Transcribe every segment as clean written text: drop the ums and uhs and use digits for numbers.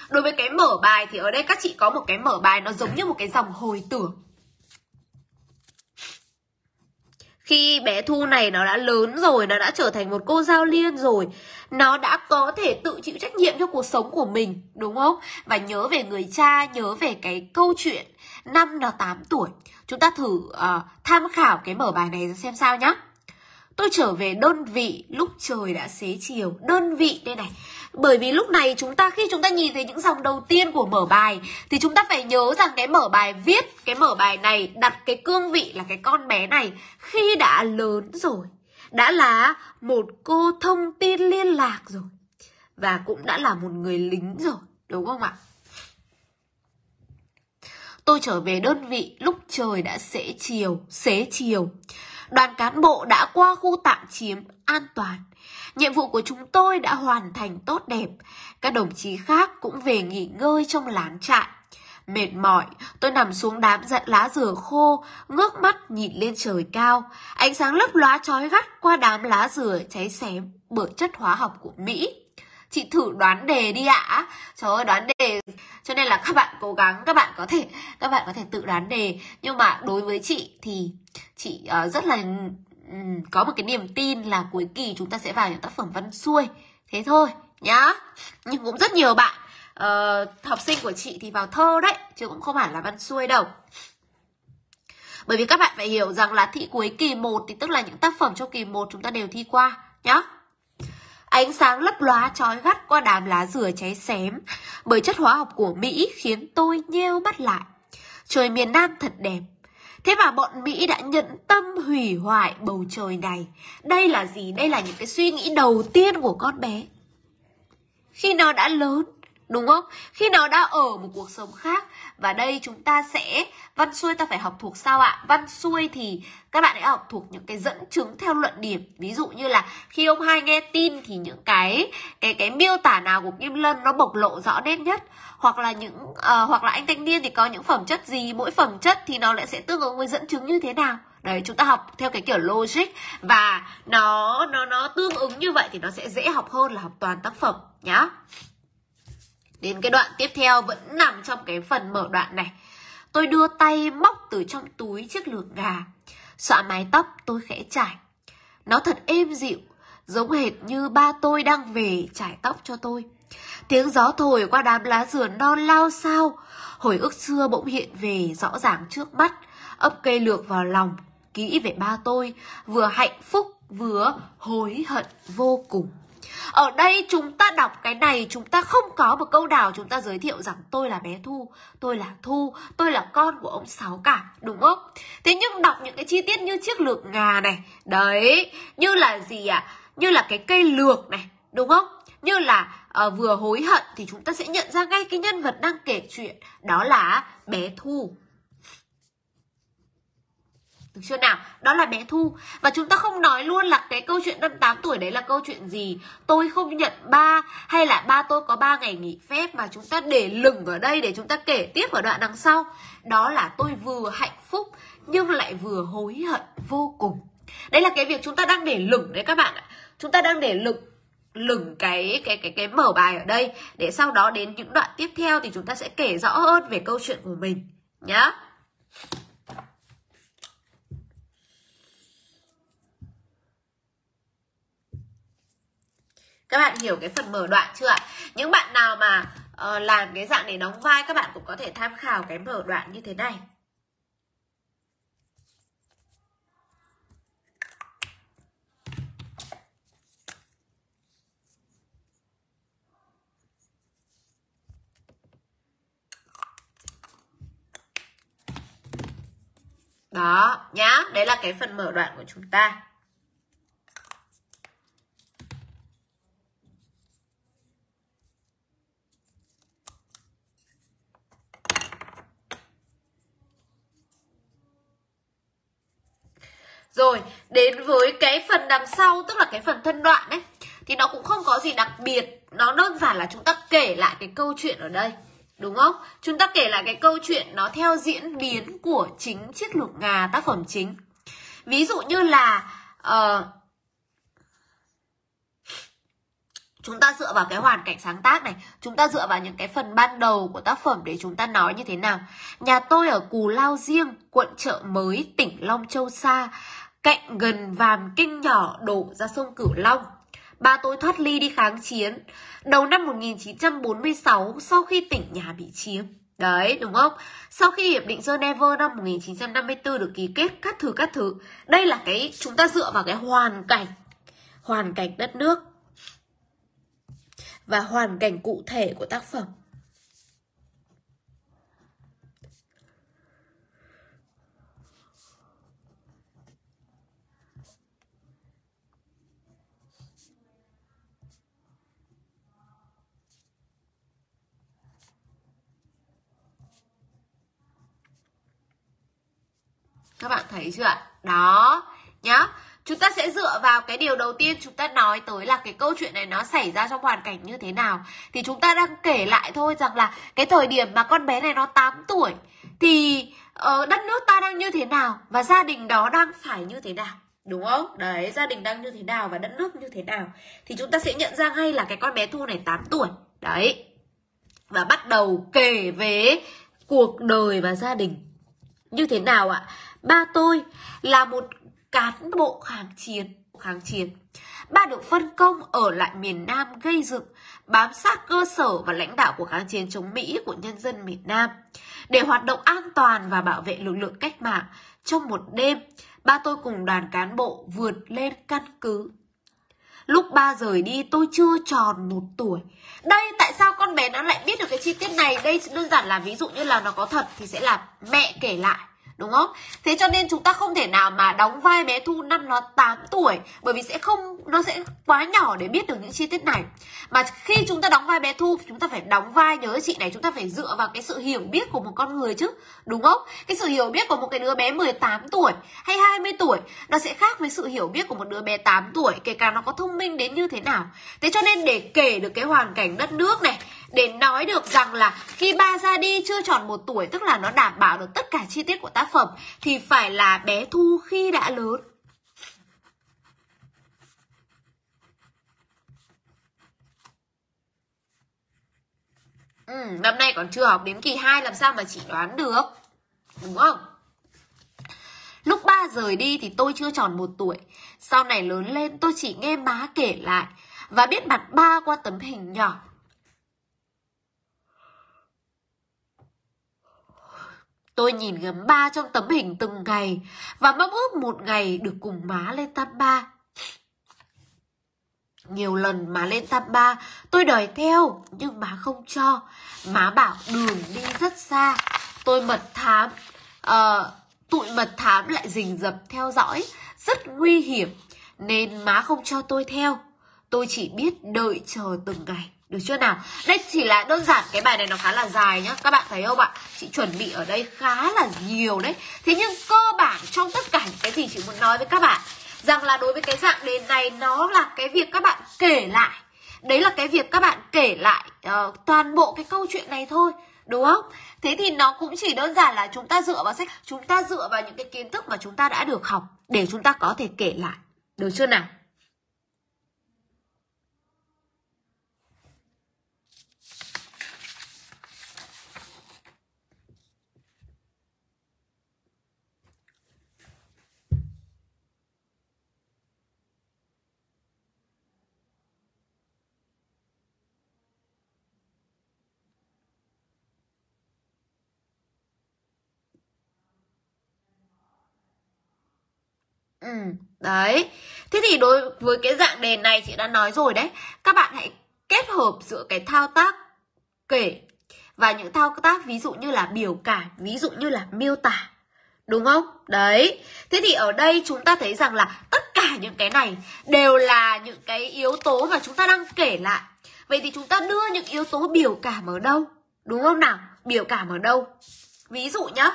Đối với cái mở bài thì ở đây các chị có một cái mở bài nó giống như một cái dòng hồi tưởng. Khi bé Thu này nó đã lớn rồi, nó đã trở thành một cô Giao Liên rồi, nó đã có thể tự chịu trách nhiệm cho cuộc sống của mình, đúng không? Và nhớ về người cha, nhớ về cái câu chuyện năm nó 8 tuổi. Chúng ta thử tham khảo cái mở bài này xem sao nhá. Tôi trở về đơn vị lúc trời đã xế chiều. Đơn vị đây này. Bởi vì lúc này khi chúng ta nhìn thấy những dòng đầu tiên của mở bài thì chúng ta phải nhớ rằng cái mở bài viết, cái mở bài này đặt cái cương vị là cái con bé này khi đã lớn rồi, đã là một cô thông tin liên lạc rồi, và cũng đã là một người lính rồi, đúng không ạ? Tôi trở về đơn vị lúc trời đã xế chiều. Đoàn cán bộ đã qua khu tạm chiếm an toàn. Nhiệm vụ của chúng tôi đã hoàn thành tốt đẹp. Các đồng chí khác cũng về nghỉ ngơi trong lán trại. Mệt mỏi, tôi nằm xuống đám lá dừa khô, ngước mắt nhìn lên trời cao. Ánh sáng lấp lóa chói gắt qua đám lá dừa cháy xém bởi chất hóa học của Mỹ. Chị thử đoán đề đi ạ. Trời ơi, đoán đề. Cho nên là các bạn cố gắng, các bạn có thể tự đoán đề. Nhưng mà đối với chị thì chị rất là có một cái niềm tin là cuối kỳ chúng ta sẽ vào những tác phẩm văn xuôi. Thế thôi nhá. Nhưng cũng rất nhiều bạn học sinh của chị thì vào thơ đấy, chứ cũng không hẳn là văn xuôi đâu. Bởi vì các bạn phải hiểu rằng là thi cuối kỳ 1 thì tức là những tác phẩm trong kỳ 1 chúng ta đều thi qua nhá. Ánh sáng lấp lóa chói gắt qua đám lá dừa cháy xém bởi chất hóa học của Mỹ khiến tôi nheo mắt lại. Trời miền Nam thật đẹp. Thế mà bọn Mỹ đã nhẫn tâm hủy hoại bầu trời này. Đây là gì? Đây là những cái suy nghĩ đầu tiên của con bé khi nó đã lớn, đúng không? Khi nó đã ở một cuộc sống khác. Và đây chúng ta sẽ, văn xuôi ta phải học thuộc sao ạ? Văn xuôi thì các bạn hãy học thuộc những cái dẫn chứng theo luận điểm. Ví dụ như là khi ông Hai nghe tin thì những cái miêu tả nào của Kim Lân nó bộc lộ rõ nét nhất. Hoặc là hoặc là anh thanh niên thì có những phẩm chất gì, mỗi phẩm chất thì nó lại sẽ tương ứng với dẫn chứng như thế nào. Đấy, chúng ta học theo cái kiểu logic và nó tương ứng như vậy thì nó sẽ dễ học hơn là học toàn tác phẩm nhá. Đến cái đoạn tiếp theo vẫn nằm trong cái phần mở đoạn này. Tôi đưa tay móc từ trong túi chiếc lược gà, xõa mái tóc tôi khẽ chải. Nó thật êm dịu, giống hệt như ba tôi đang về chải tóc cho tôi. Tiếng gió thổi qua đám lá dừa non lao xao, hồi ức xưa bỗng hiện về rõ ràng trước mắt, ấp cây lược vào lòng, kỹ về ba tôi, vừa hạnh phúc vừa hối hận vô cùng. Ở đây chúng ta đọc cái này, chúng ta không có một câu nào chúng ta giới thiệu rằng tôi là bé Thu, tôi là Thu, tôi là con của ông Sáu cả, đúng không? Thế nhưng đọc những cái chi tiết như chiếc lược ngà này, đấy, như là gì ạ? Như là cái cây lược này, đúng không? Như là vừa hối hận thì chúng ta sẽ nhận ra ngay cái nhân vật đang kể chuyện, đó là bé Thu. Được chưa nào? Đó là bé Thu. Và chúng ta không nói luôn là cái câu chuyện năm 8 tuổi đấy là câu chuyện gì. Tôi không nhận ba, hay là ba tôi có 3 ngày nghỉ phép, mà chúng ta để lửng ở đây để chúng ta kể tiếp ở đoạn đằng sau. Đó là tôi vừa hạnh phúc nhưng lại vừa hối hận vô cùng. Đấy là cái việc chúng ta đang để lửng đấy các bạn ạ. Chúng ta đang để lửng cái mở bài ở đây, để sau đó đến những đoạn tiếp theo thì chúng ta sẽ kể rõ hơn về câu chuyện của mình nhá. Các bạn hiểu cái phần mở đoạn chưa ạ? Những bạn nào mà làm cái dạng này đóng vai, các bạn cũng có thể tham khảo cái mở đoạn như thế này. Đó, nhá. Đấy là cái phần mở đoạn của chúng ta. Rồi, đến với cái phần đằng sau, tức là cái phần thân đoạn ấy, thì nó cũng không có gì đặc biệt. Nó đơn giản là chúng ta kể lại cái câu chuyện ở đây, đúng không? Chúng ta kể lại cái câu chuyện nó theo diễn biến của chính chiếc lược ngà, tác phẩm chính. Ví dụ như là chúng ta dựa vào cái hoàn cảnh sáng tác này, chúng ta dựa vào những cái phần ban đầu của tác phẩm để chúng ta nói như thế nào. Nhà tôi ở Cù Lao Riêng, quận Chợ Mới, tỉnh Long Châu xa, cạnh gần Vàm Kinh nhỏ đổ ra sông Cửu Long. Ba tôi thoát ly đi kháng chiến. Đầu năm 1946, sau khi tỉnh nhà bị chiếm. Đấy, đúng không? Sau khi Hiệp định Geneva năm 1954 được ký kết, các thứ. Đây là cái chúng ta dựa vào cái hoàn cảnh đất nước và hoàn cảnh cụ thể của tác phẩm. Các bạn thấy chưa ạ? Đó, nhá. Chúng ta sẽ dựa vào cái điều đầu tiên chúng ta nói tới là cái câu chuyện này nó xảy ra trong hoàn cảnh như thế nào. Thì chúng ta đang kể lại thôi rằng là cái thời điểm mà con bé này nó 8 tuổi thì đất nước ta đang như thế nào và gia đình đó đang phải như thế nào. Đúng không? Đấy, gia đình đang như thế nào và đất nước như thế nào. Thì chúng ta sẽ nhận ra ngay là cái con bé Thu này 8 tuổi. Đấy. Và bắt đầu kể về cuộc đời và gia đình. Như thế nào ạ? Ba tôi là một cán bộ kháng chiến. Ba được phân công ở lại miền Nam gây dựng, bám sát cơ sở và lãnh đạo của kháng chiến chống Mỹ của nhân dân miền Nam. Để hoạt động an toàn và bảo vệ lực lượng cách mạng, trong một đêm, ba tôi cùng đoàn cán bộ vượt lên căn cứ. Lúc ba rời đi tôi chưa tròn 1 tuổi. Đây tại sao con bé nó lại biết được cái chi tiết này? Đây đơn giản là ví dụ như là nó có thật thì sẽ là mẹ kể lại. Đúng không? Thế cho nên chúng ta không thể nào mà đóng vai bé Thu năm nó 8 tuổi. Bởi vì nó sẽ quá nhỏ để biết được những chi tiết này. Mà khi chúng ta đóng vai bé Thu, chúng ta phải đóng vai, nhớ chị này, chúng ta phải dựa vào cái sự hiểu biết của một con người chứ. Đúng không? Cái sự hiểu biết của một cái đứa bé 18 tuổi hay 20 tuổi nó sẽ khác với sự hiểu biết của một đứa bé 8 tuổi, kể cả nó có thông minh đến như thế nào. Thế cho nên để kể được cái hoàn cảnh đất nước này, để nói được rằng là khi ba ra đi chưa tròn 1 tuổi, tức là nó đảm bảo được tất cả chi tiết của tác phẩm, thì phải là bé Thu khi đã lớn. Năm nay còn chưa học đến kỳ 2 làm sao mà chị đoán được. Đúng không? Lúc ba rời đi thì tôi chưa tròn 1 tuổi. Sau này lớn lên tôi chỉ nghe má kể lại và biết mặt ba qua tấm hình nhỏ. Tôi nhìn ngắm ba trong tấm hình từng ngày và mong ước một ngày được cùng má lên thăm ba. Nhiều lần má lên thăm ba, tôi đòi theo nhưng má không cho. Má bảo đường đi rất xa. Tụi mật thám lại rình rập theo dõi, rất nguy hiểm nên má không cho tôi theo. Tôi chỉ biết đợi chờ từng ngày. Được chưa nào? Đây chỉ là đơn giản, cái bài này nó khá là dài nhá. Các bạn thấy không ạ? Chị chuẩn bị ở đây khá là nhiều đấy. Thế nhưng cơ bản trong tất cả những cái gì chị muốn nói với các bạn, rằng là đối với cái dạng đề này, nó là cái việc các bạn kể lại. Đấy là cái việc các bạn kể lại toàn bộ cái câu chuyện này thôi. Đúng không? Thế thì nó cũng chỉ đơn giản là chúng ta dựa vào sách, chúng ta dựa vào những cái kiến thức mà chúng ta đã được học để chúng ta có thể kể lại. Được chưa nào? Đấy. Thế thì đối với cái dạng đề này chị đã nói rồi đấy. Các bạn hãy kết hợp giữa cái thao tác kể và những thao tác ví dụ như là biểu cảm, ví dụ như là miêu tả. Đúng không? Đấy. Thế thì ở đây chúng ta thấy rằng là tất cả những cái này đều là những cái yếu tố mà chúng ta đang kể lại. Vậy thì chúng ta đưa những yếu tố biểu cảm ở đâu? Đúng không nào? Biểu cảm ở đâu? Ví dụ nhá.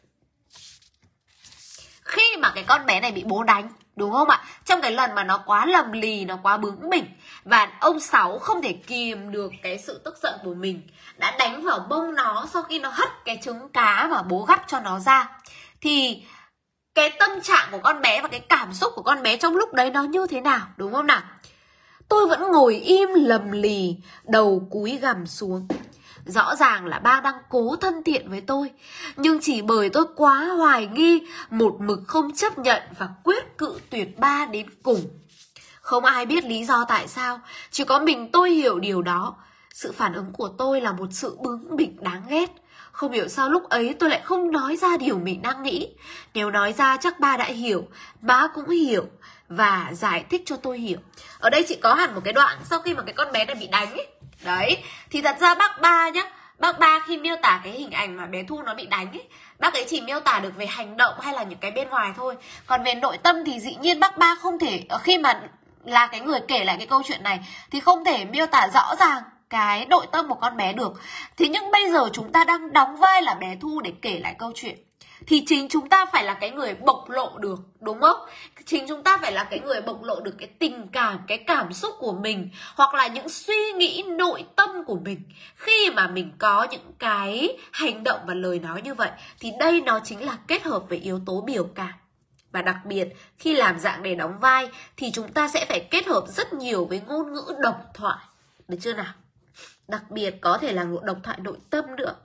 Khi mà cái con bé này bị bố đánh, đúng không ạ? Trong cái lần mà nó quá lầm lì, nó quá bướng bỉnh và ông Sáu không thể kìm được cái sự tức giận của mình, đã đánh vào bông nó sau khi nó hất cái trứng cá mà bố gắp cho nó ra. Thì cái tâm trạng của con bé và cái cảm xúc của con bé trong lúc đấy nó như thế nào, đúng không nào? Tôi vẫn ngồi im lầm lì, đầu cúi gằm xuống. Rõ ràng là ba đang cố thân thiện với tôi, nhưng chỉ bởi tôi quá hoài nghi, một mực không chấp nhận và quyết cự tuyệt ba đến cùng. Không ai biết lý do tại sao, chỉ có mình tôi hiểu điều đó. Sự phản ứng của tôi là một sự bướng bỉnh đáng ghét. Không hiểu sao lúc ấy tôi lại không nói ra điều mình đang nghĩ. Nếu nói ra chắc ba đã hiểu, ba cũng hiểu và giải thích cho tôi hiểu. Ở đây chị có hẳn một cái đoạn sau khi mà cái con bé này bị đánh ấy. Đấy, thì thật ra bác ba nhá, bác ba khi miêu tả cái hình ảnh mà bé Thu nó bị đánh ấy, bác ấy chỉ miêu tả được về hành động hay là những cái bên ngoài thôi. Còn về nội tâm thì dĩ nhiên bác ba không thể, khi mà là cái người kể lại cái câu chuyện này thì không thể miêu tả rõ ràng cái nội tâm của con bé được. Thế nhưng bây giờ chúng ta đang đóng vai là bé Thu để kể lại câu chuyện, thì chính chúng ta phải là cái người bộc lộ được, đúng không? Chính chúng ta phải là cái người bộc lộ được cái tình cảm, cái cảm xúc của mình, hoặc là những suy nghĩ nội tâm của mình khi mà mình có những cái hành động và lời nói như vậy. Thì đây nó chính là kết hợp với yếu tố biểu cảm. Và đặc biệt khi làm dạng để đóng vai thì chúng ta sẽ phải kết hợp rất nhiều với ngôn ngữ độc thoại, được chưa nào? Đặc biệt có thể là độc thoại nội tâm nữa.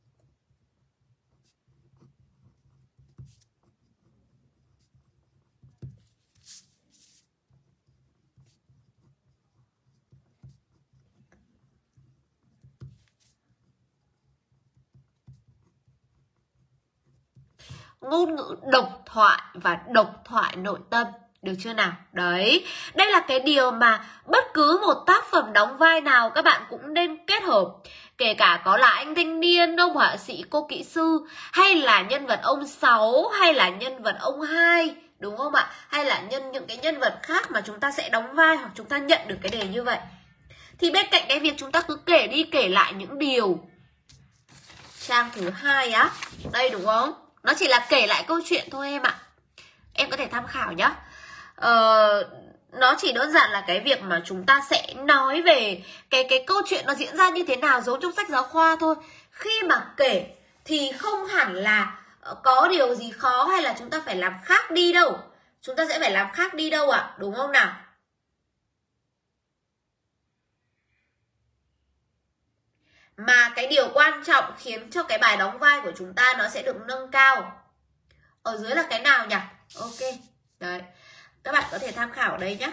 Ngôn ngữ độc thoại và độc thoại nội tâm, được chưa nào? Đấy, đây là cái điều mà bất cứ một tác phẩm đóng vai nào các bạn cũng nên kết hợp. Kể cả có là anh thanh niên, ông họa sĩ, cô kỹ sư, hay là nhân vật ông Sáu, hay là nhân vật ông Hai, đúng không ạ? Hay là những cái nhân vật khác mà chúng ta sẽ đóng vai hoặc chúng ta nhận được cái đề như vậy. Thì bên cạnh cái việc chúng ta cứ kể đi kể lại những điều. Trang thứ 2 á, đây đúng không? Nó chỉ là kể lại câu chuyện thôi em ạ. Em có thể tham khảo nhá. Nó chỉ đơn giản là cái việc mà chúng ta sẽ nói về cái câu chuyện nó diễn ra như thế nào, giống trong sách giáo khoa thôi. Khi mà kể thì không hẳn là có điều gì khó hay là chúng ta phải làm khác đi đâu. Chúng ta sẽ phải làm khác đi đâu ạ, đúng không nào? Mà cái điều quan trọng khiến cho cái bài đóng vai của chúng ta nó sẽ được nâng cao. Ở dưới là cái nào nhỉ? Ok. Đấy. Các bạn có thể tham khảo ở đây nhé.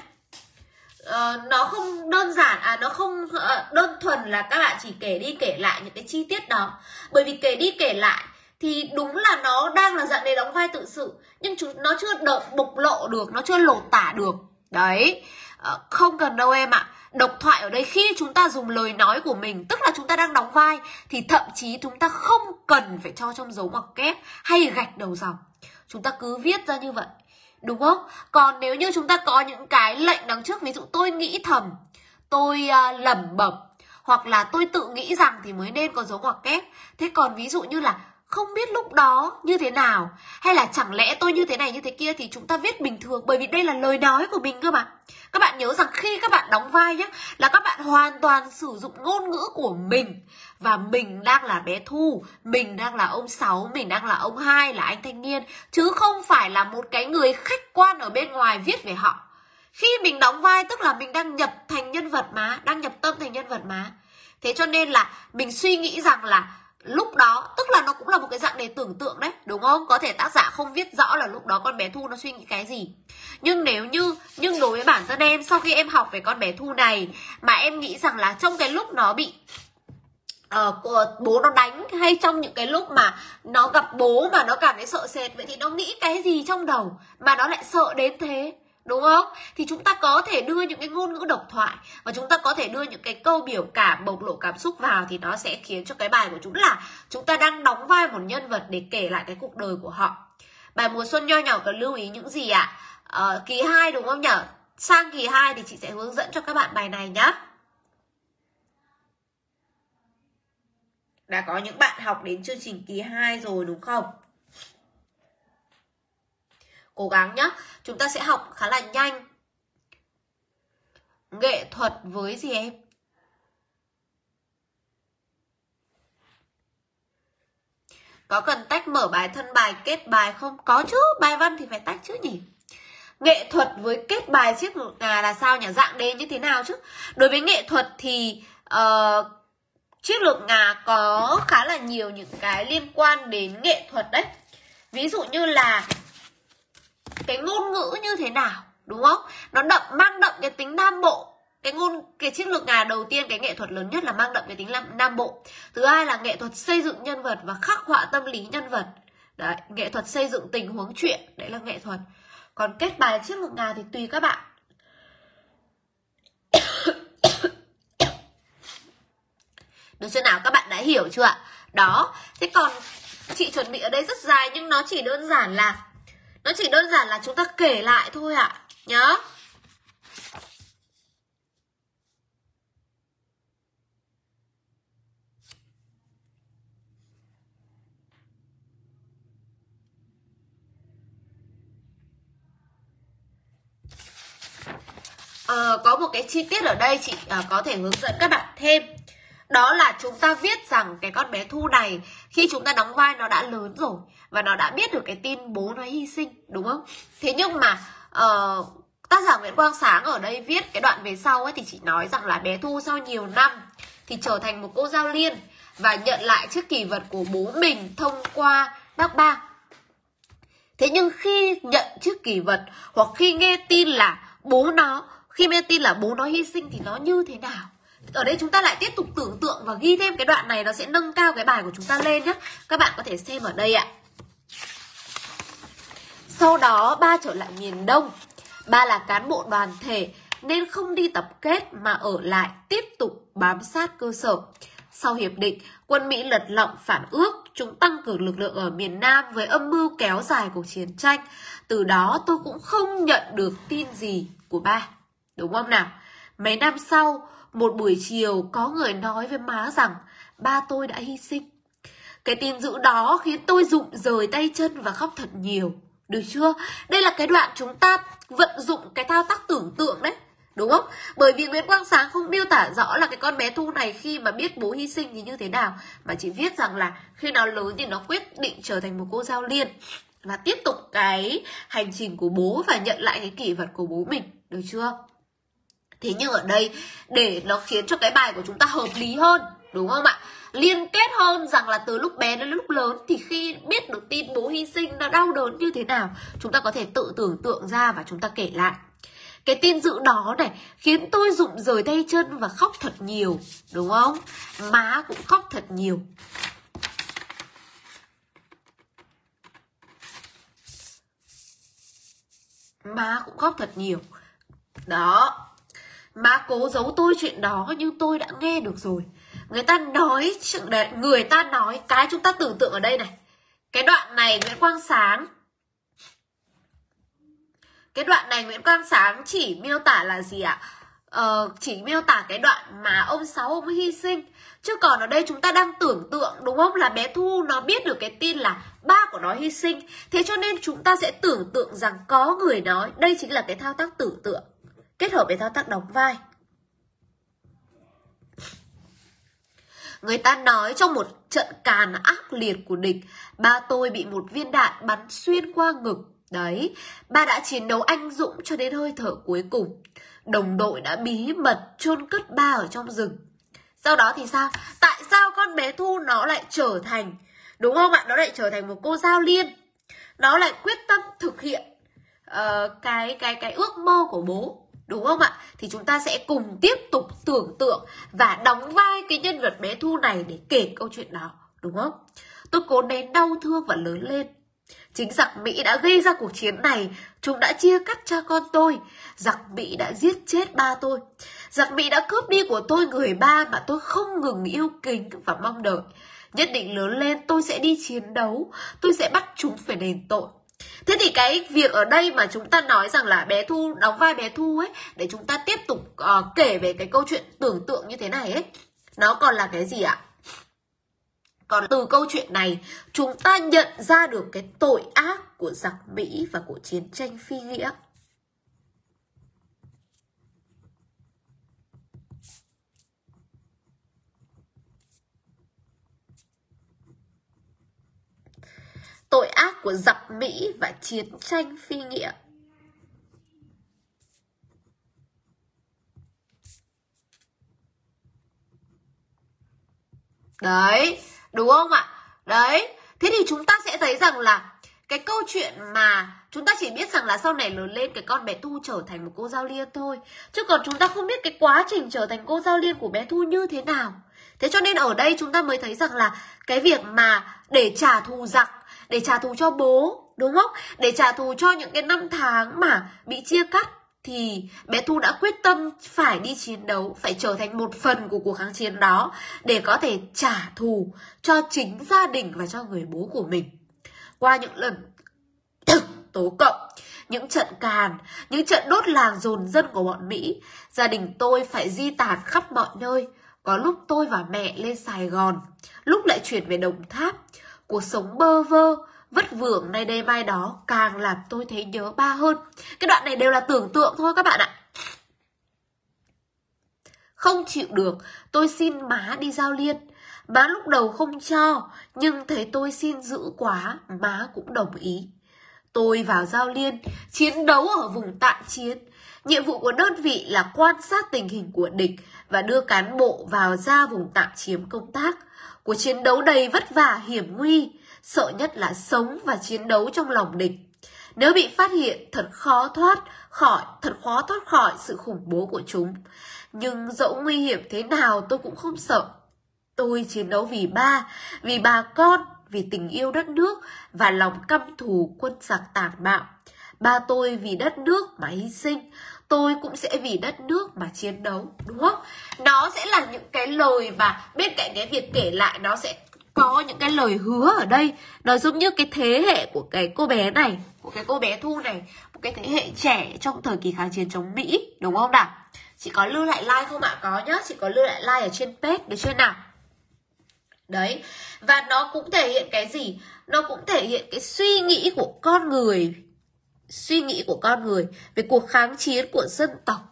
Nó không đơn giản, nó không đơn thuần là các bạn chỉ kể đi kể lại những cái chi tiết đó. Bởi vì kể đi kể lại thì đúng là nó đang là dạng đề đóng vai tự sự, nhưng nó chưa bộc lộ được, nó chưa lột tả được. Đấy. Không cần đâu em ạ. Độc thoại ở đây khi chúng ta dùng lời nói của mình, tức là chúng ta đang đóng vai, thì thậm chí chúng ta không cần phải cho trong dấu ngoặc kép hay gạch đầu dòng. Chúng ta cứ viết ra như vậy, đúng không? Còn nếu như chúng ta có những cái lệnh đằng trước, ví dụ tôi nghĩ thầm, tôi lẩm bẩm, hoặc là tôi tự nghĩ rằng thì mới nên có dấu ngoặc kép. Thế còn ví dụ như là không biết lúc đó như thế nào, hay là chẳng lẽ tôi như thế này như thế kia, thì chúng ta viết bình thường, bởi vì đây là lời nói của mình cơ mà. Các bạn nhớ rằng khi các bạn đóng vai nhé, là các bạn hoàn toàn sử dụng ngôn ngữ của mình. Và mình đang là bé Thu, mình đang là ông Sáu, mình đang là ông Hai, là anh thanh niên, chứ không phải là một cái người khách quan ở bên ngoài viết về họ. Khi mình đóng vai tức là mình đang nhập thành nhân vật mà, đang nhập tâm thành nhân vật mà. Thế cho nên là mình suy nghĩ rằng là lúc đó, tức là nó cũng là một cái dạng đề tưởng tượng đấy, đúng không? Có thể tác giả không viết rõ là lúc đó con bé Thu nó suy nghĩ cái gì. Nhưng đối với bản thân em, sau khi em học về con bé Thu này mà em nghĩ rằng là trong cái lúc nó bị bố nó đánh, hay trong những cái lúc mà nó gặp bố mà nó cảm thấy sợ sệt, vậy thì nó nghĩ cái gì trong đầu mà nó lại sợ đến thế, đúng không? Thì chúng ta có thể đưa những cái ngôn ngữ độc thoại và chúng ta có thể đưa những cái câu biểu cảm, bộc lộ cảm xúc vào, thì nó sẽ khiến cho cái bài của chúng là chúng ta đang đóng vai một nhân vật để kể lại cái cuộc đời của họ. Bài mùa xuân nho nhỏ cần lưu ý những gì ạ? Kỳ 2 đúng không nhỉ? Sang kỳ 2 thì chị sẽ hướng dẫn cho các bạn bài này nhá. Đã có những bạn học đến chương trình kỳ 2 rồi đúng không? Cố gắng nhá. Chúng ta sẽ học khá là nhanh. Nghệ thuật với gì em? Có cần tách mở bài thân bài kết bài không? Có chứ, bài văn thì phải tách chứ nhỉ. Nghệ thuật với kết bài chiếc lược ngà là sao nhỉ? Dạng đề như thế nào chứ? Đối với nghệ thuật thì chiếc lược ngà có khá là nhiều những cái liên quan đến nghệ thuật đấy. Ví dụ như là cái ngôn ngữ như thế nào, đúng không? Nó mang đậm cái tính Nam Bộ. Cái chiếc lược ngà đầu tiên, cái nghệ thuật lớn nhất là mang đậm cái tính Nam Bộ. Thứ hai là nghệ thuật xây dựng nhân vật và khắc họa tâm lý nhân vật. Đấy, nghệ thuật xây dựng tình huống chuyện, đấy là nghệ thuật. Còn kết bài chiếc lược ngà thì tùy các bạn. Được chưa nào? Các bạn đã hiểu chưa ạ? Đó, thế còn chị chuẩn bị ở đây rất dài nhưng nó chỉ đơn giản là chúng ta kể lại thôi ạ, nhá. Có một cái chi tiết ở đây chị có thể hướng dẫn các bạn thêm. Đó là chúng ta viết rằng cái con bé Thu này khi chúng ta đóng vai nó đã lớn rồi và nó đã biết được cái tin bố nó hy sinh, đúng không? Thế nhưng mà tác giả Nguyễn Quang Sáng ở đây viết cái đoạn về sau ấy thì chỉ nói rằng là bé Thu sau nhiều năm thì trở thành một cô giáo liên và nhận lại chiếc kỷ vật của bố mình thông qua bác Ba. Thế nhưng khi nhận chiếc kỷ vật hoặc khi nghe tin là bố nó hy sinh thì nó như thế nào? Ở đây chúng ta lại tiếp tục tưởng tượng và ghi thêm cái đoạn này, nó sẽ nâng cao cái bài của chúng ta lên nhé. Các bạn có thể xem ở đây ạ. Sau đó ba trở lại miền Đông. Ba là cán bộ đoàn thể nên không đi tập kết mà ở lại tiếp tục bám sát cơ sở. Sau hiệp định, quân Mỹ lật lọng phản ước, chúng tăng cường lực lượng ở miền Nam với âm mưu kéo dài cuộc chiến tranh. Từ đó tôi cũng không nhận được tin gì của ba. Đúng không nào? Mấy năm sau, một buổi chiều có người nói với má rằng ba tôi đã hy sinh. Cái tin dữ đó khiến tôi rụng rời tay chân và khóc thật nhiều. Được chưa? Đây là cái đoạn chúng ta vận dụng cái thao tác tưởng tượng đấy. Đúng không? Bởi vì Nguyễn Quang Sáng không miêu tả rõ là cái con bé Thu này khi mà biết bố hy sinh thì như thế nào, mà chỉ viết rằng là khi nó lớn thì nó quyết định trở thành một cô giáo liên và tiếp tục cái hành trình của bố và nhận lại cái kỷ vật của bố mình. Được chưa? Thế nhưng ở đây để nó khiến cho cái bài của chúng ta hợp lý hơn, đúng không ạ? Liên kết hơn rằng là từ lúc bé đến lúc lớn thì khi biết được tin bố hy sinh nó đau đớn như thế nào, chúng ta có thể tự tưởng tượng ra và chúng ta kể lại. Cái tin dữ đó này khiến tôi rụng rời tay chân và khóc thật nhiều, đúng không? Má cũng khóc thật nhiều. Má cũng khóc thật nhiều. Đó. Má cố giấu tôi chuyện đó nhưng tôi đã nghe được rồi. Người ta nói cái chúng ta tưởng tượng ở đây này. Cái đoạn này Nguyễn Quang Sáng chỉ miêu tả là gì ạ? Chỉ miêu tả cái đoạn mà ông Sáu ông hy sinh. Chứ còn ở đây chúng ta đang tưởng tượng, đúng không? Là bé Thu nó biết được cái tin là ba của nó hy sinh. Thế cho nên chúng ta sẽ tưởng tượng rằng có người nói. Đây chính là cái thao tác tưởng tượng kết hợp với thao tác đóng vai. Người ta nói trong một trận càn ác liệt của địch, ba tôi bị một viên đạn bắn xuyên qua ngực. Đấy, ba đã chiến đấu anh dũng cho đến hơi thở cuối cùng. Đồng đội đã bí mật chôn cất ba ở trong rừng. Sau đó thì sao? Tại sao con bé Thu nó lại trở thành, đúng không ạ? Nó lại trở thành một cô giáo liên. Nó lại quyết tâm thực hiện cái ước mơ của bố. Đúng không ạ? Thì chúng ta sẽ cùng tiếp tục tưởng tượng và đóng vai cái nhân vật bé Thu này để kể câu chuyện đó. Đúng không? Tôi cố nén đau thương và lớn lên. Chính giặc Mỹ đã gây ra cuộc chiến này. Chúng đã chia cắt cha con tôi. Giặc Mỹ đã giết chết ba tôi. Giặc Mỹ đã cướp đi của tôi người ba mà tôi không ngừng yêu kính và mong đợi. Nhất định lớn lên tôi sẽ đi chiến đấu. Tôi sẽ bắt chúng phải đền tội. Thế thì cái việc ở đây mà chúng ta nói rằng là bé Thu, đóng vai bé Thu ấy, để chúng ta tiếp tục kể về cái câu chuyện tưởng tượng như thế này ấy, nó còn là cái gì ạ? Còn từ câu chuyện này, chúng ta nhận ra được cái tội ác của giặc Mỹ và của chiến tranh phi nghĩa. Tội ác của giặc Mỹ và chiến tranh phi nghĩa. Đấy, đúng không ạ? Đấy, thế thì chúng ta sẽ thấy rằng là cái câu chuyện mà chúng ta chỉ biết rằng là sau này lớn lên cái con bé Thu trở thành một cô Giao Liên thôi. Chứ còn chúng ta không biết cái quá trình trở thành cô Giao Liên của bé Thu như thế nào. Thế cho nên ở đây chúng ta mới thấy rằng là cái việc mà để trả thù giặc, để trả thù cho bố, đúng không? Để trả thù cho những cái năm tháng mà bị chia cắt, thì bé Thu đã quyết tâm phải đi chiến đấu, phải trở thành một phần của cuộc kháng chiến đó để có thể trả thù cho chính gia đình và cho người bố của mình. Qua những lần tố cộng, những trận càn, những trận đốt làng dồn dân của bọn Mỹ, gia đình tôi phải di tản khắp mọi nơi. Có lúc tôi và mẹ lên Sài Gòn, lúc lại chuyển về Đồng Tháp. Cuộc sống bơ vơ, vất vưởng nay đây mai đó càng làm tôi thấy nhớ ba hơn. Cái đoạn này đều là tưởng tượng thôi các bạn ạ. Không chịu được, tôi xin má đi Giao Liên. Má lúc đầu không cho, nhưng thấy tôi xin dữ quá, má cũng đồng ý. Tôi vào Giao Liên, chiến đấu ở vùng tạm chiến. Nhiệm vụ của đơn vị là quan sát tình hình của địch và đưa cán bộ vào ra vùng tạm chiếm công tác. Cuộc chiến đấu đầy vất vả hiểm nguy, sợ nhất là sống và chiến đấu trong lòng địch. Nếu bị phát hiện thật khó thoát khỏi sự khủng bố của chúng. Nhưng dẫu nguy hiểm thế nào tôi cũng không sợ. Tôi chiến đấu vì bà con, vì tình yêu đất nước và lòng căm thù quân giặc tàn bạo. Ba tôi vì đất nước mà hy sinh, tôi cũng sẽ vì đất nước mà chiến đấu, đúng không? Nó sẽ là những cái lời mà bên cạnh cái việc kể lại nó sẽ có những cái lời hứa ở đây. Nó giống như cái thế hệ của cái cô bé này, của cái cô bé Thu này, một cái thế hệ trẻ trong thời kỳ kháng chiến chống Mỹ, đúng không nào? Chị có lưu lại like không ạ? Có nhá, chị có lưu lại like ở trên page được chưa nào? Đấy, và nó cũng thể hiện cái gì? Nó cũng thể hiện cái suy nghĩ của con người. Suy nghĩ của con người về cuộc kháng chiến của dân tộc.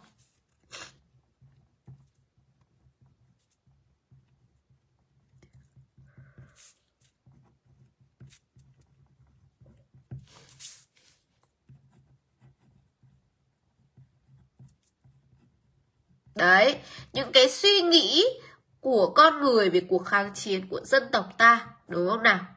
Đấy, những cái suy nghĩ của con người về cuộc kháng chiến của dân tộc ta, đúng không nào?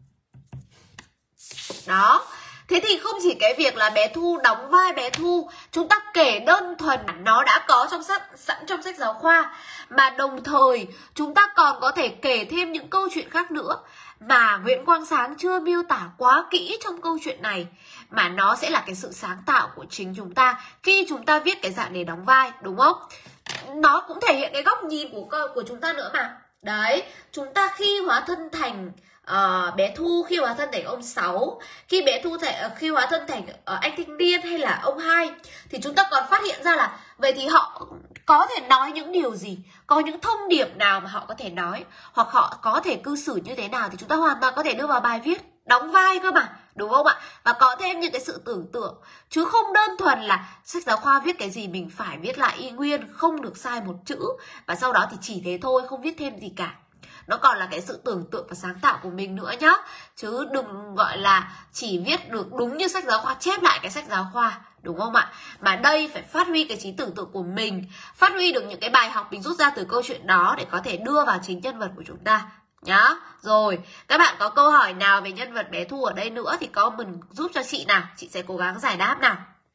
Đó, thế thì không chỉ cái việc là bé Thu đóng vai bé Thu, chúng ta kể đơn thuần nó đã có sẵn trong sách giáo khoa, mà đồng thời chúng ta còn có thể kể thêm những câu chuyện khác nữa mà Nguyễn Quang Sáng chưa miêu tả quá kỹ trong câu chuyện này, mà nó sẽ là cái sự sáng tạo của chính chúng ta khi chúng ta viết cái dạng đề đóng vai, đúng không? Nó cũng thể hiện cái góc nhìn của chúng ta nữa mà. Đấy, chúng ta khi hóa thân thành bé Thu, khi hóa thân thành ông Sáu, khi hóa thân thành anh Thanh Niên hay là ông Hai, thì chúng ta còn phát hiện ra là vậy thì họ có thể nói những điều gì, có những thông điệp nào mà họ có thể nói, hoặc họ có thể cư xử như thế nào thì chúng ta hoàn toàn có thể đưa vào bài viết, đóng vai cơ mà, đúng không ạ? Và có thêm những cái sự tưởng tượng, chứ không đơn thuần là sách giáo khoa viết cái gì mình phải viết lại y nguyên, không được sai một chữ, và sau đó thì chỉ thế thôi, không viết thêm gì cả. Nó còn là cái sự tưởng tượng và sáng tạo của mình nữa nhá. Chứ đừng gọi là chỉ viết được đúng như sách giáo khoa, chép lại cái sách giáo khoa, đúng không ạ? Mà đây phải phát huy cái trí tưởng tượng của mình, phát huy được những cái bài học mình rút ra từ câu chuyện đó để có thể đưa vào chính nhân vật của chúng ta nhá. Rồi, các bạn có câu hỏi nào về nhân vật bé Thu ở đây nữa thì comment giúp cho chị nào, chị sẽ cố gắng giải đáp nào.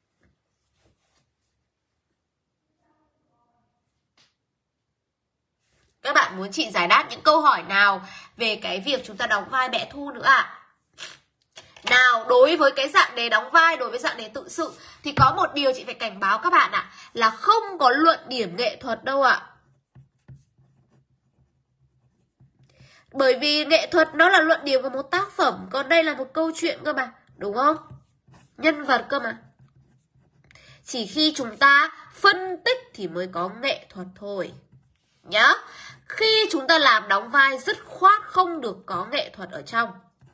Các bạn muốn chị giải đáp những câu hỏi nào về cái việc chúng ta đóng vai bé Thu nữa ạ? Nào, đối với cái dạng đề đóng vai, đối với dạng đề tự sự thì có một điều chị phải cảnh báo các bạn ạ, là không có luận điểm nghệ thuật đâu ạ. Bởi vì nghệ thuật nó là luận điểm của một tác phẩm, còn đây là một câu chuyện cơ mà, đúng không? Nhân vật cơ mà. Chỉ khi chúng ta phân tích thì mới có nghệ thuật thôi nhá. Khi chúng ta làm đóng vai dứt khoát không được có nghệ thuật ở trong.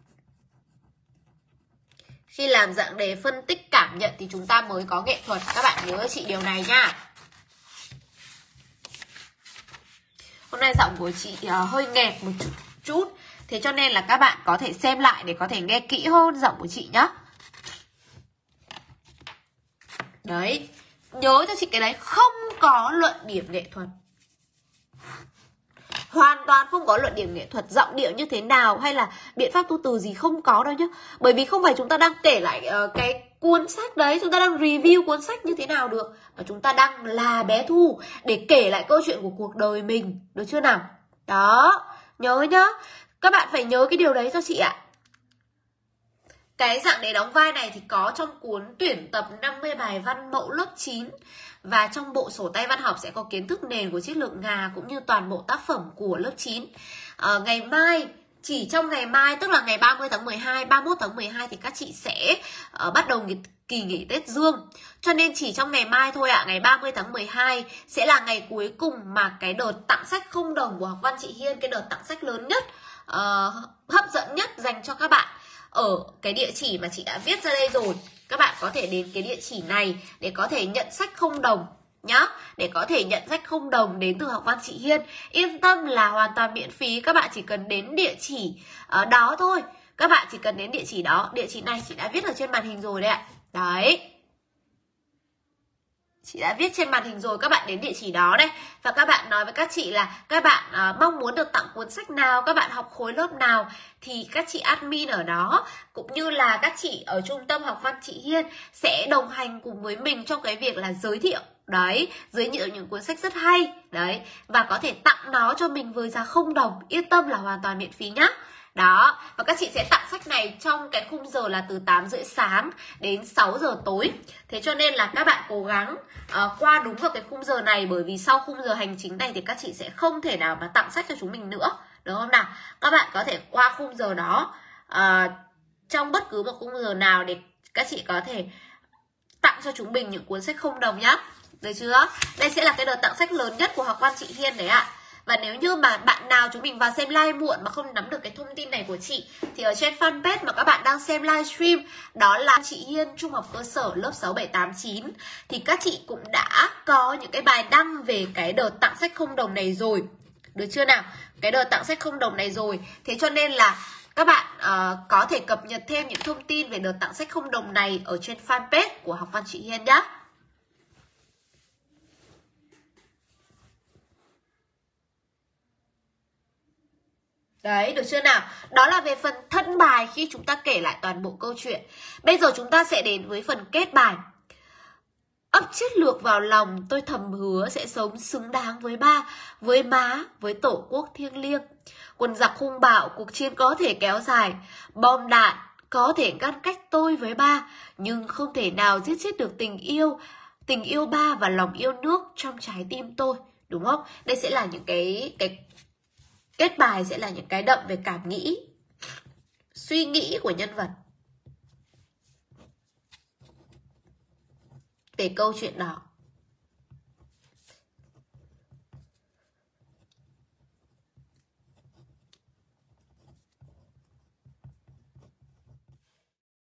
Khi làm dạng đề phân tích cảm nhận thì chúng ta mới có nghệ thuật. Các bạn nhớ chị điều này nha. Hôm nay giọng của chị hơi nghẹt một chút, thế cho nên là các bạn có thể xem lại để có thể nghe kỹ hơn giọng của chị nhá. Đấy, nhớ cho chị cái đấy, không có luận điểm nghệ thuật. Hoàn toàn không có luận điểm nghệ thuật, giọng điệu như thế nào hay là biện pháp tu từ gì, không có đâu nhá. Bởi vì không phải chúng ta đang kể lại cái cuốn sách đấy, chúng ta đang review cuốn sách như thế nào được, mà chúng ta đang là bé Thu để kể lại câu chuyện của cuộc đời mình, được chưa nào? Đó, nhớ nhá. Các bạn phải nhớ cái điều đấy cho chị ạ. Cái dạng đề đóng vai này thì có trong cuốn tuyển tập 50 bài văn mẫu lớp 9. Và trong bộ sổ tay văn học sẽ có kiến thức nền của triết lượng Nga cũng như toàn bộ tác phẩm của lớp 9. Ngày mai, chỉ trong ngày mai, tức là ngày 30 tháng 12, 31 tháng 12 thì các chị sẽ bắt đầu kỳ nghỉ Tết Dương. Cho nên chỉ trong ngày mai thôi ạ, ngày 30 tháng 12 sẽ là ngày cuối cùng mà cái đợt tặng sách không đồng của Học Văn Chị Hiên, cái đợt tặng sách lớn nhất, hấp dẫn nhất dành cho các bạn. Ở cái địa chỉ mà chị đã viết ra đây rồi, các bạn có thể đến cái địa chỉ này để có thể nhận sách không đồng nhá. Để có thể nhận sách không đồng đến từ Học Văn Chị Hiên. Yên tâm là hoàn toàn miễn phí, các bạn chỉ cần đến địa chỉ đó thôi. Các bạn chỉ cần đến địa chỉ đó. Địa chỉ này chị đã viết ở trên màn hình rồi đấy ạ. Đấy, chị đã viết trên màn hình rồi, các bạn đến địa chỉ đó đây. Và các bạn nói với các chị là các bạn mong muốn được tặng cuốn sách nào, các bạn học khối lớp nào, thì các chị admin ở đó cũng như là các chị ở trung tâm Học Văn Chị Hiên sẽ đồng hành cùng với mình trong cái việc là giới thiệu. Đấy, giới thiệu những cuốn sách rất hay. Đấy, và có thể tặng nó cho mình với giá không đồng. Yên tâm là hoàn toàn miễn phí nhá. Đó, và các chị sẽ tặng sách này trong cái khung giờ là từ 8:30 sáng đến 6 giờ tối. Thế cho nên là các bạn cố gắng qua đúng vào cái khung giờ này, bởi vì sau khung giờ hành chính này thì các chị sẽ không thể nào mà tặng sách cho chúng mình nữa, đúng không nào? Các bạn có thể qua khung giờ đó trong bất cứ một khung giờ nào để các chị có thể tặng cho chúng mình những cuốn sách không đồng nhá. Được chưa? Đây sẽ là cái đợt tặng sách lớn nhất của Học Văn Chị Hiên đấy ạ. Và nếu như mà bạn nào chúng mình vào xem live muộn mà không nắm được cái thông tin này của chị, thì ở trên fanpage mà các bạn đang xem livestream, đó là Chị Hiên Trung học cơ sở lớp 6, 7, 8, 9, thì các chị cũng đã có những cái bài đăng về cái đợt tặng sách không đồng này rồi. Được chưa nào? Cái đợt tặng sách không đồng này rồi. Thế cho nên là các bạn có thể cập nhật thêm những thông tin về đợt tặng sách không đồng này ở trên fanpage của Học Văn Chị Hiên nhé. Đấy, được chưa nào? Đó là về phần thân bài khi chúng ta kể lại toàn bộ câu chuyện. Bây giờ chúng ta sẽ đến với phần kết bài. Ấp chiến lược vào lòng, tôi thầm hứa sẽ sống xứng đáng với ba, với má, với tổ quốc thiêng liêng. Quân giặc hung bạo, cuộc chiến có thể kéo dài, bom đạn có thể ngăn cách tôi với ba, nhưng không thể nào giết chết được tình yêu ba và lòng yêu nước trong trái tim tôi, đúng không? Đây sẽ là những cái kết bài, sẽ là những cái đậm về cảm nghĩ, suy nghĩ của nhân vật về câu chuyện đó.